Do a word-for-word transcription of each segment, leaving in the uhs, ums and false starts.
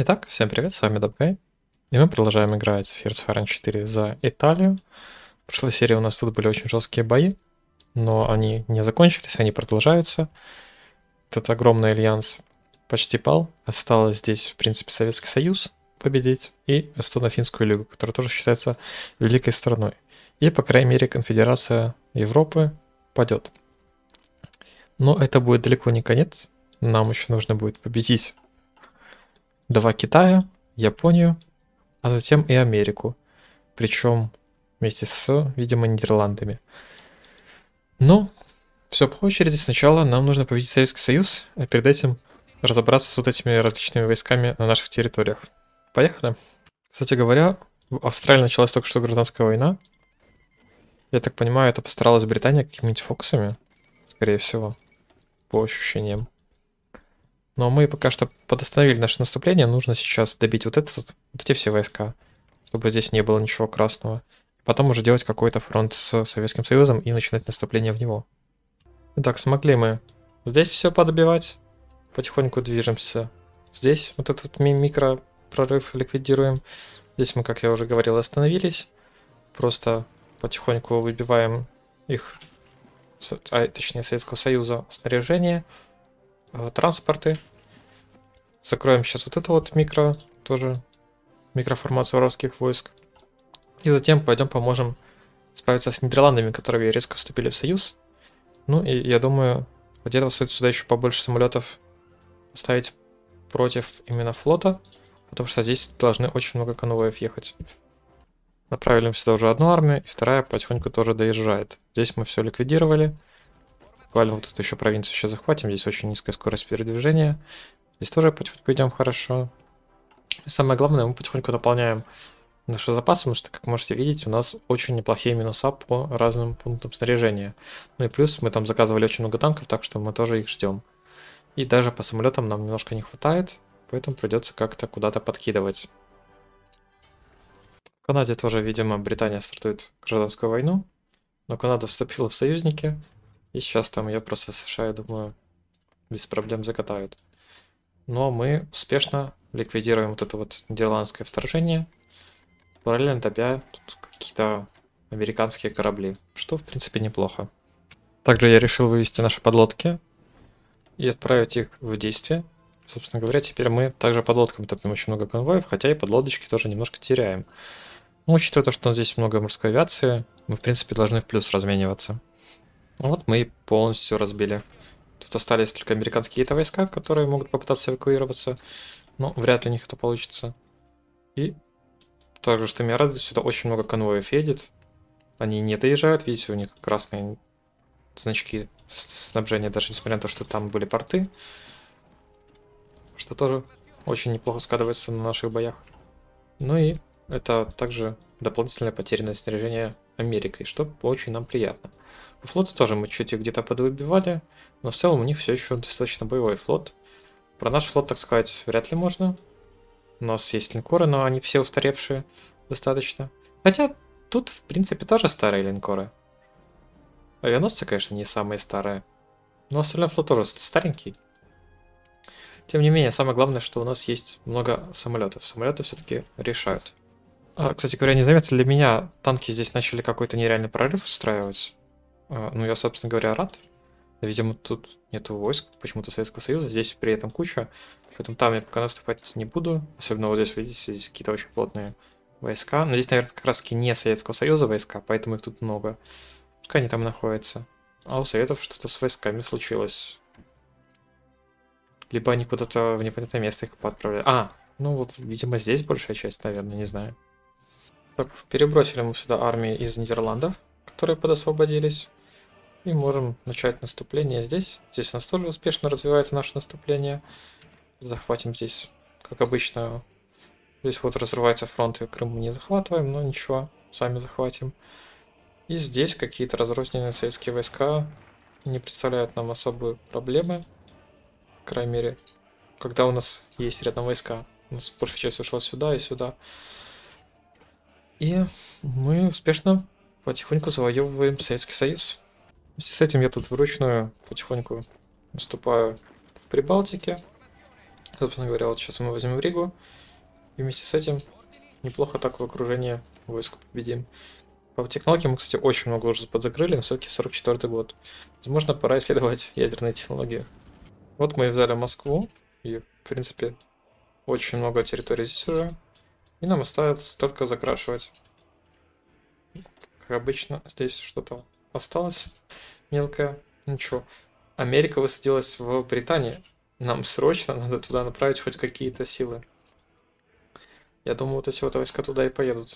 Итак, всем привет, с вами Dabguy. И мы продолжаем играть в Hearts of Iron четыре за Италию. В прошлой серии у нас тут были очень жесткие бои, но они не закончились, они продолжаются. Этот огромный альянс почти пал. Осталось здесь, в принципе, Советский Союз победить и Эстоно-Финскую лигу, которая тоже считается великой страной. И, по крайней мере, Конфедерация Европы падет. Но это будет далеко не конец. Нам еще нужно будет победить два Китая, Японию, а затем и Америку. Причем вместе с, видимо, Нидерландами. Но все по очереди. Сначала нам нужно победить Советский Союз, а перед этим разобраться с вот этими различными войсками на наших территориях. Поехали. Кстати говоря, в Австралии началась только что гражданская война. Я так понимаю, это постаралась Британия какими-нибудь фокусами, скорее всего, по ощущениям. Но мы пока что подостановили наше наступление. Нужно сейчас добить вот, этот, вот эти все войска, чтобы здесь не было ничего красного. Потом уже делать какой-то фронт с Советским Союзом и начинать наступление в него. Итак, смогли мы здесь все подбивать. Потихоньку движемся. Здесь вот этот ми микропрорыв ликвидируем. Здесь мы, как я уже говорил, остановились. Просто потихоньку выбиваем их, а, точнее Советского Союза, снаряжение, транспорты. Закроем сейчас вот это вот микро, тоже микроформацию вражеских войск. И затем пойдем поможем справиться с Нидерландами, которые резко вступили в союз. Ну и я думаю, где-то стоит сюда еще побольше самолетов ставить против именно флота, потому что здесь должны очень много конвоев ехать. Направили сюда уже одну армию, и вторая потихоньку тоже доезжает. Здесь мы все ликвидировали. Буквально вот эту еще провинцию еще захватим. Здесь очень низкая скорость передвижения. Здесь тоже потихоньку идем хорошо. И самое главное, мы потихоньку наполняем наши запасы, потому что, как можете видеть, у нас очень неплохие минуса по разным пунктам снаряжения. Ну и плюс мы там заказывали очень много танков, так что мы тоже их ждем. И даже по самолетам нам немножко не хватает, поэтому придется как-то куда-то подкидывать. В Канаде тоже, видимо, Британия стартует гражданскую войну, но Канада вступила в союзники, и сейчас там ее просто США, я думаю, без проблем закатают. Но мы успешно ликвидируем вот это вот нидерландское вторжение, параллельно добя тут какие-то американские корабли, что в принципе неплохо. Также я решил вывести наши подлодки и отправить их в действие. Собственно говоря, теперь мы также подлодками топим очень много конвоев, хотя и подлодочки тоже немножко теряем. Но учитывая то, что у нас здесь много морской авиации, мы в принципе должны в плюс размениваться. Вот мы и полностью разбили. Тут остались только американские какие-то войска, которые могут попытаться эвакуироваться, но вряд ли у них это получится. И также, что меня радует, сюда очень много конвоев едет. Они не доезжают, видите, у них красные значки снабжения, даже несмотря на то, что там были порты. Что тоже очень неплохо складывается на наших боях. Ну и это также дополнительное потерянное снаряжение Америкой, что очень нам приятно. По флоту тоже мы чуть их где-то подвыбивали, но в целом у них все еще достаточно боевой флот. Про наш флот, так сказать, вряд ли можно. У нас есть линкоры, но они все устаревшие достаточно. Хотя тут, в принципе, тоже старые линкоры. Авианосцы, конечно, не самые старые, но остальной флот тоже старенький. Тем не менее, самое главное, что у нас есть много самолетов. Самолеты все-таки решают. А, кстати говоря, не заметили ли меня, танки здесь начали какой-то нереальный прорыв устраивать. А, ну, я, собственно говоря, рад. Видимо, тут нету войск, почему-то Советского Союза, здесь при этом куча. Поэтому там я пока наступать не буду. Особенно вот здесь, видите, здесь какие-то очень плотные войска. Но здесь, наверное, как раз таки не Советского Союза войска, поэтому их тут много. Пускай они там находятся. А у Советов что-то с войсками случилось. Либо они куда-то в непонятное место их поотправляли. А, ну вот, видимо, здесь большая часть, наверное, не знаю. Так, перебросили мы сюда армии из Нидерландов, которые подосвободились. И можем начать наступление здесь. Здесь у нас тоже успешно развивается наше наступление. Захватим здесь, как обычно. Здесь вот разрывается фронт, и Крым мы не захватываем, но ничего, сами захватим. И здесь какие-то разрозненные советские войска не представляют нам особые проблемы. По крайней мере, когда у нас есть рядом войска. У нас большая часть ушла сюда и сюда. И мы успешно потихоньку завоевываем Советский Союз. Вместе с этим я тут вручную потихоньку наступаю в Прибалтике. Собственно говоря, вот сейчас мы возьмем Ригу, и вместе с этим неплохо так в окружении войск победим. По технологиям мы, кстати, очень много уже подзакрыли, но все-таки сорок четвёртый год. Возможно, пора исследовать ядерные технологии. Вот мы и взяли Москву, и, в принципе, очень много территорий здесь уже. И нам остается только закрашивать. Как обычно, здесь что-то осталось мелкое. Ничего. Америка высадилась в Британии. Нам срочно надо туда направить хоть какие-то силы. Я думаю, вот эти вот войска туда и поедут.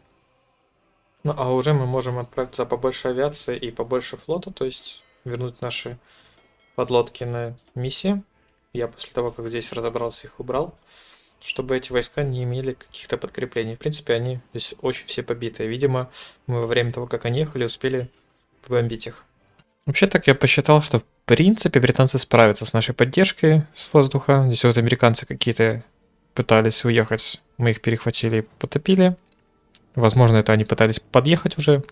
Ну, а уже мы можем отправить туда побольше авиации и побольше флота, то есть вернуть наши подлодки на миссии. Я после того, как здесь разобрался, их убрал, чтобы эти войска не имели каких-то подкреплений. В принципе, они здесь очень все побитые. Видимо, мы во время того, как они ехали, успели побомбить их. Вообще так я посчитал, что в принципе британцы справятся с нашей поддержкой с воздуха. Здесь вот американцы какие-то пытались уехать, мы их перехватили и потопили. Возможно, это они пытались подъехать уже.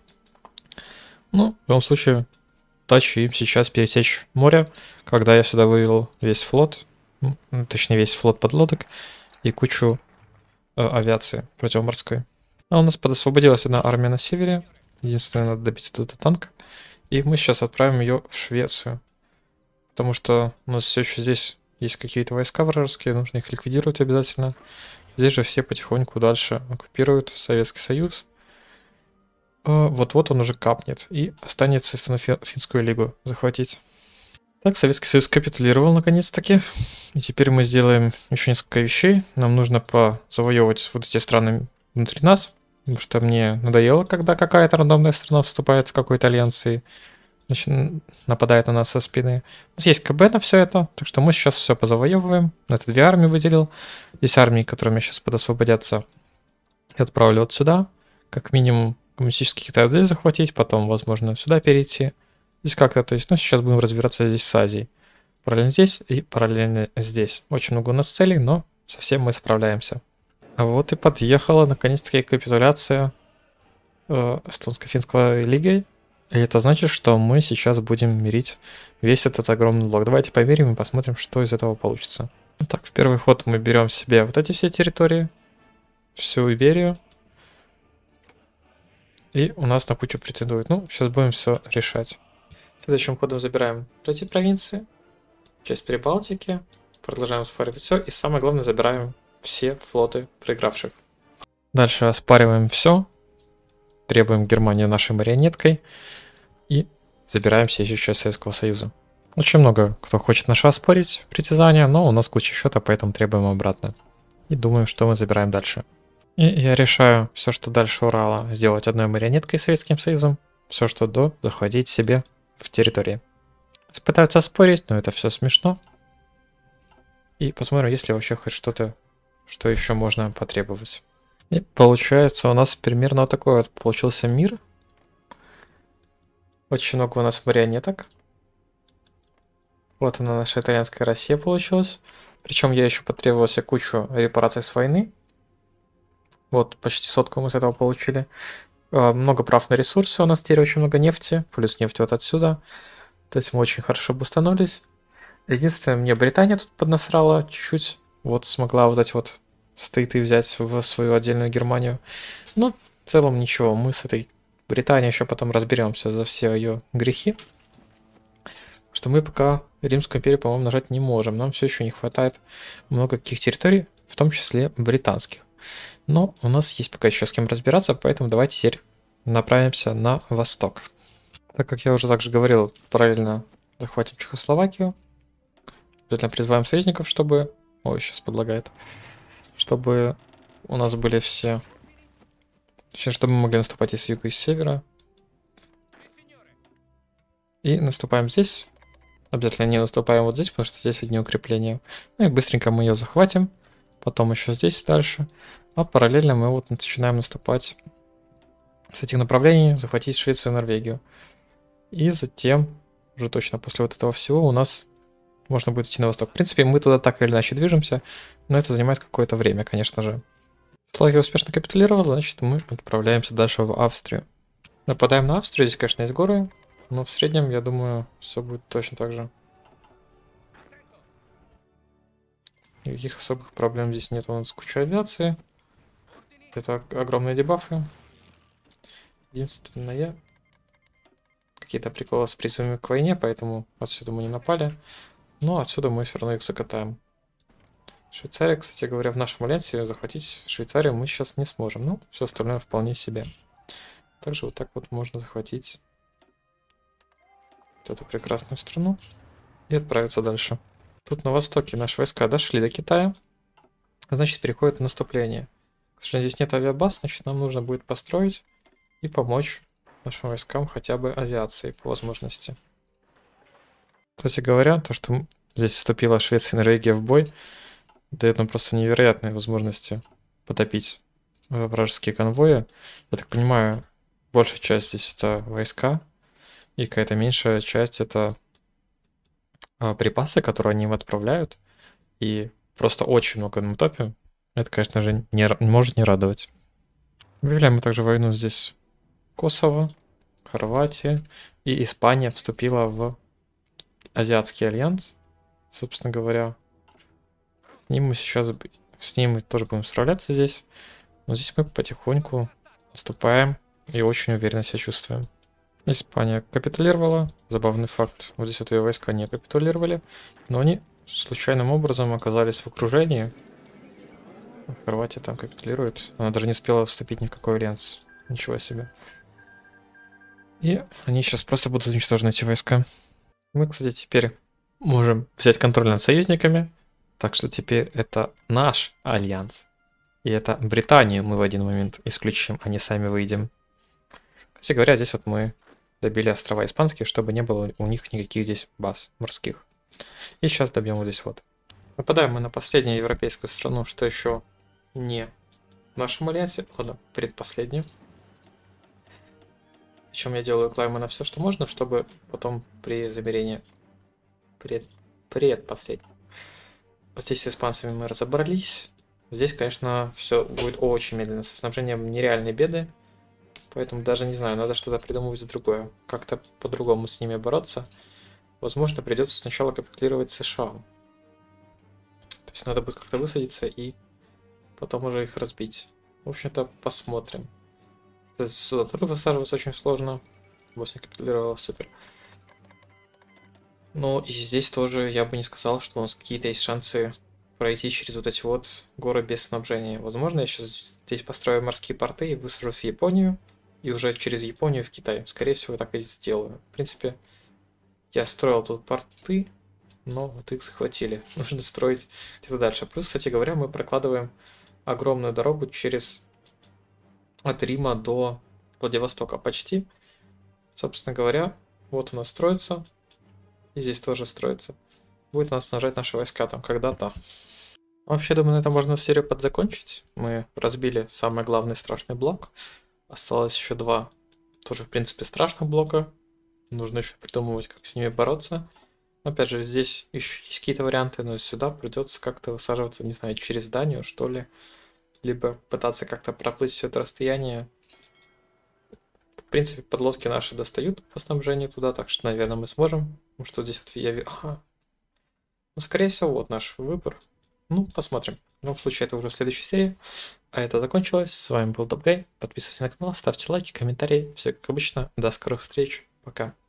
Ну, в любом случае, удачи им сейчас пересечь море, когда я сюда вывел весь флот, ну, точнее весь флот подлодок и кучу э, авиации противоморской. А у нас подосвободилась одна армия на севере. Единственное, надо добить этот танк. И мы сейчас отправим ее в Швецию. Потому что у нас все еще здесь есть какие-то войска вражеские, нужно их ликвидировать обязательно. Здесь же все потихоньку дальше оккупируют Советский Союз. Вот-вот он уже капнет. И останется Эстоно-Финскую лигу захватить. Так, Советский Союз капитулировал наконец-таки. И теперь мы сделаем еще несколько вещей. Нам нужно позавоевывать вот эти страны внутри нас. Потому что мне надоело, когда какая-то рандомная страна вступает в какой-то альянс и значит, нападает на нас со спины. У нас есть КБ на все это, так что мы сейчас все позавоевываем. Это две армии выделил. Есть армии, которыми сейчас подосвободятся. Я отправлю вот сюда. Как минимум коммунистический Китай захватить, потом, возможно, сюда перейти. Здесь как-то, то есть, ну, сейчас будем разбираться здесь с Азией. Параллельно здесь и параллельно здесь. Очень много у нас целей, но совсем мы справляемся. А вот и подъехала, наконец-таки, капитуляция э, Эстонско-Финской лигой. И это значит, что мы сейчас будем мирить весь этот огромный блок. Давайте померим и посмотрим, что из этого получится. Так, в первый ход мы берем себе вот эти все территории, всю Иберию. И у нас на кучу претендует. Ну, сейчас будем все решать. Следующим ходом забираем эти провинции, часть Прибалтики, продолжаем спаривать все. И самое главное, забираем все флоты проигравших. Дальше оспариваем все. Требуем Германию нашей марионеткой. И забираем все еще часть Советского Союза. Очень много кто хочет наше оспорить притязания, но у нас куча счета, поэтому требуем обратно. И думаем, что мы забираем дальше. И я решаю все, что дальше Урала, сделать одной марионеткой Советским Союзом. Все, что до, захватить себе в территории. Пытаются спорить, но это все смешно. И посмотрим, есть ли вообще хоть что-то, что еще можно потребовать. И получается у нас примерно вот такой вот получился мир. Очень много у нас марионеток. Вот она, наша итальянская Россия получилась. Причем я еще потребовался кучу репараций с войны. Вот, почти сотку мы с этого получили. Много прав на ресурсы, у нас теперь очень много нефти. Плюс нефть вот отсюда. То есть мы очень хорошо обустановились. Единственное, мне Британия тут поднасрала чуть-чуть. Вот смогла вот эти вот стейты взять в свою отдельную Германию. Но в целом ничего, мы с этой Британией еще потом разберемся за все ее грехи. Что мы пока Римскую империю, по-моему, нажать не можем. Нам все еще не хватает много каких территорий, в том числе британских. Но у нас есть пока еще с кем разбираться, поэтому давайте теперь направимся на восток. Так как я уже также говорил, параллельно захватим Чехословакию. Обязательно призываем союзников, чтобы... Ой, сейчас подлагает. Чтобы у нас были все... Точнее, чтобы мы могли наступать и с юга, и с севера. И наступаем здесь. Обязательно не наступаем вот здесь, потому что здесь одни укрепления. Ну и быстренько мы ее захватим. Потом еще здесь дальше. А параллельно мы вот начинаем наступать с этих направлений, захватить Швецию и Норвегию. И затем, уже точно после вот этого всего, у нас можно будет идти на восток. В принципе, мы туда так или иначе движемся, но это занимает какое-то время, конечно же. Словакия успешно капитулировала, значит, мы отправляемся дальше в Австрию. Нападаем на Австрию, здесь, конечно, есть горы, но в среднем, я думаю, все будет точно так же. Никаких особых проблем здесь нет. У нас куча авиации. Это огромные дебафы. Единственное, какие-то приколы с призывами к войне, поэтому отсюда мы не напали. Но отсюда мы все равно их закатаем. Швейцария, кстати говоря, в нашем альянсе захватить Швейцарию мы сейчас не сможем. Ну, все остальное вполне себе. Также вот так вот можно захватить вот эту прекрасную страну и отправиться дальше. Тут на востоке наши войска дошли до Китая. Значит, переходит в наступление. К сожалению, здесь нет авиабаз, значит, нам нужно будет построить и помочь нашим войскам хотя бы авиацией по возможности. Кстати говоря, то, что здесь вступила Швеция и Норвегия в бой, дает нам просто невероятные возможности потопить вражеские конвои. Я так понимаю, большая часть здесь это войска, и какая-то меньшая часть это а, припасы, которые они им отправляют. И просто очень много на топе. Это, конечно же, не, может не радовать. Объявляем мы также войну здесь Косово, Хорватия и Испания вступила в Азиатский альянс. Собственно говоря, с ним мы сейчас с ним мы тоже будем справляться здесь. Но здесь мы потихоньку наступаем и очень уверенно себя чувствуем. Испания капитулировала. Забавный факт. Вот здесь вот ее войска не капитулировали, но они случайным образом оказались в окружении. Хорватия там капитулирует. Она даже не успела вступить ни в какой альянс. Ничего себе. И они сейчас просто будут уничтожены, эти войска. Мы, кстати, теперь можем взять контроль над союзниками. Так что теперь это наш альянс. И это Британию мы в один момент исключим, а не сами выйдем. Кстати говоря, здесь вот мы добили острова испанские, чтобы не было у них никаких здесь баз морских. И сейчас добьем вот здесь вот. Нападаем мы на последнюю европейскую страну, что еще не в нашем альянсе. Ладно, предпоследнюю. Причем я делаю клаймы на все, что можно, чтобы потом при замерении пред... предпоследней. Вот здесь с испанцами мы разобрались. Здесь, конечно, все будет очень медленно. Со снабжением нереальные беды. Поэтому даже не знаю, надо что-то придумывать другое. Как-то по-другому с ними бороться. Возможно, придется сначала капитулировать США. То есть надо будет как-то высадиться и потом уже их разбить. В общем-то, посмотрим. Сюда тоже высаживаться очень сложно. Босния капитулировала, супер. Но и здесь тоже я бы не сказал, что у нас какие-то есть шансы пройти через вот эти вот горы без снабжения. Возможно, я сейчас здесь построю морские порты и высажусь в Японию. И уже через Японию в Китай. Скорее всего, так и сделаю. В принципе, я строил тут порты, но вот их захватили. Нужно строить где-то дальше. Плюс, кстати говоря, мы прокладываем огромную дорогу через от Рима до Владивостока почти. Собственно говоря, вот она строится. И здесь тоже строится. Будет она снабжать наши войска там когда-то. Вообще, думаю, на этом можно серию подзакончить. Мы разбили самый главный страшный блок. Осталось еще два, тоже, в принципе, страшных блока. Нужно еще придумывать, как с ними бороться. Опять же, здесь еще есть какие-то варианты, но сюда придется как-то высаживаться, не знаю, через Данию, что ли. Либо пытаться как-то проплыть все это расстояние. В принципе, подлодки наши достают по снабжению туда, так что, наверное, мы сможем. Потому что здесь вот я вижу... Ага. Ну, скорее всего, вот наш выбор. Ну, посмотрим. В любом случае, это уже в следующей серии. А это закончилось. С вами был Dabguy. Подписывайтесь на канал, ставьте лайки, комментарии. Все как обычно. До скорых встреч. Пока.